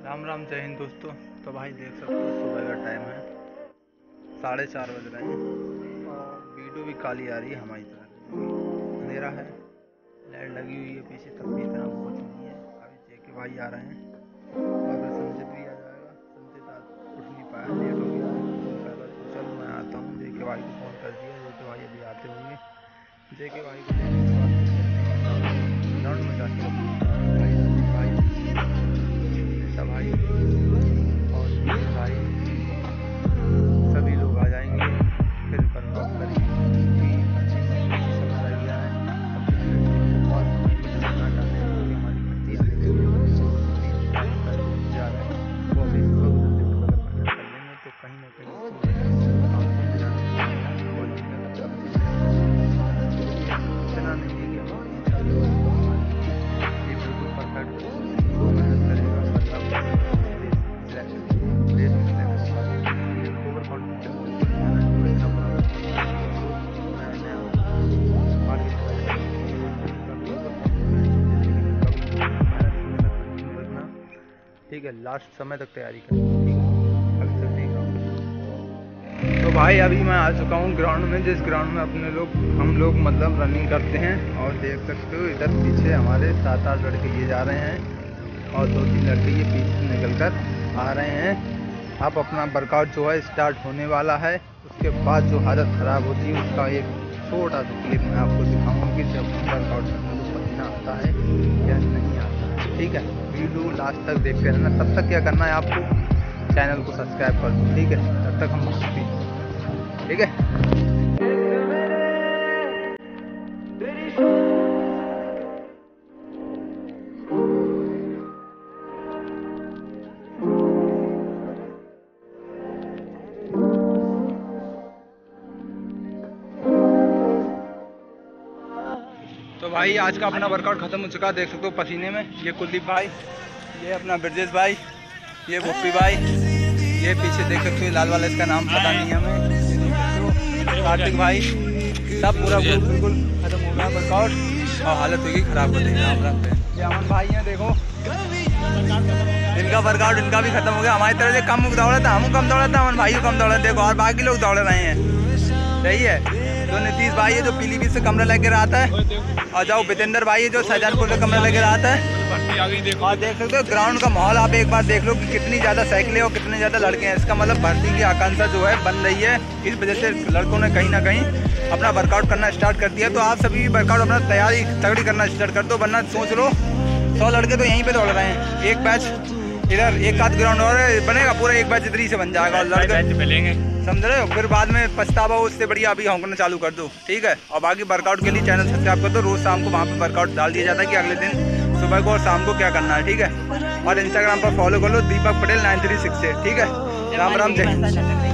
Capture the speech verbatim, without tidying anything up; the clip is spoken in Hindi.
राम राम, जय हिंद दोस्तों। तो भाई देख सकते हो सुबह का टाइम है, साढ़े चार बज रहे हैं और वीडियो भी काली आ रही है हमारी तरफ। अंधेरा है, लाइट लगी हुई है पीछे, तब भी इतना बहुत नहीं है। अभी जेके भाई आ रहे हैं और फिर संजित भी आ जाएगा। संजित आज उठ नहीं पाया, लेट हो गया है। तो चलो मैं आता हूँ, जेके भाई को फ़ोन कर दिया, जेके भाई अभी आते होंगे। जेके भाई को लेने के बाद ग्राउंड में जाके भाई भाई भाई और भाई सभी लोग आ जाएंगे, फिर वर्कआउट करेंगे। समय लग गया है और हमारी भर्ती आने लगी जा रहे हैं, वो अभी अगर मेहनत कर लेंगे तो कहीं ना कहीं इतना नहीं है कि हम ये बिल्कुल परफेक्ट मेहनत करेगा। ठीक है, लास्ट समय तक तैयारी करें। ठीक है, अभी चल नहीं रहा। तो भाई अभी मैं आ चुका हूँ ग्राउंड में, जिस ग्राउंड में अपने लोग हम लोग मतलब रनिंग करते हैं। और देख सकते हो इधर पीछे हमारे सात आठ लड़के ये जा रहे हैं और दो तीन लड़के ये पीछे निकल कर आ रहे हैं। अब अपना वर्कआउट जो है स्टार्ट होने वाला है। उसके बाद जो हालत ख़राब होती है उसका एक छोटा सा क्लिप मैं आपको दिखाऊंगा कि जब वर्कआउट करने को पसीना आता है या नहीं आता है। ठीक है, वीडियो लास्ट तक देखते रहना। तब तक क्या करना है आपको, चैनल को सब्सक्राइब कर दो। ठीक है, तब तक हम भागते हैं। ठीक है, तो भाई आज का अपना वर्कआउट खत्म हो चुका है। देख सकते हो पसीने में ये कुलदीप भाई, ये अपना ब्रजेश भाई, ये भुप्पी भाई, ये पीछे देख सकते हो लाल वाला, इसका नाम पता नहीं है हमें, ये देख सकते हो कार्तिक भाई। सब पूरा बिल्कुल खत्म हो गया वर्कआउट और हालत होगी खराब हो गई। राम राम पे ये अमन भाई हैं, देखो इनका वर्कआउट इनका भी खत्म हो गया। हमारी तरह से कम दौड़ा था, हम कम दौड़ा था, अमन भाई को कम दौड़ा, देखो और बाकी लोग दौड़ रहे हैं। सही है। जो नीतीश भाई है जो पीलीभीत से कमरा लेकर आता है, और जाओ वितेंद्र भाई है जो शाहजहानपुर से कमरा लेकर आता है। और देख सकते हो ग्राउंड का माहौल आप एक बार देख लो कि कितनी ज़्यादा साइकिलें और कितने ज़्यादा लड़के हैं। इसका मतलब भर्ती की आकांक्षा जो है बन रही है। इस वजह से लड़कों ने कहीं ना कहीं अपना वर्कआउट करना स्टार्ट कर दिया। तो आप सभी वर्कआउट अपना तैयारी तगड़ी करना स्टार्ट कर दो, वरना सोच लो सौ लड़के तो यहीं पे दौड़ रहे हैं। एक बैच इधर, एक आध ग्राउंड और बनेगा, पूरा एक बैच इधर से बन जाएगा और लड़के मिलेंगे, समझ रहे हो। फिर बाद में पछतावा हो, उससे बढ़िया अभी होंकना चालू कर दो। ठीक है, और बाकी वर्कआउट के लिए चैनल सब्सक्राइब कर दो। रोज शाम को वहाँ पे वर्कआउट डाल दिया जाता है कि अगले दिन सुबह को और शाम को क्या करना है। ठीक है, और इंस्टाग्राम पर फॉलो कर लो Deepak Patel nine three six eight. ठीक है, राम राम, जय हिंद।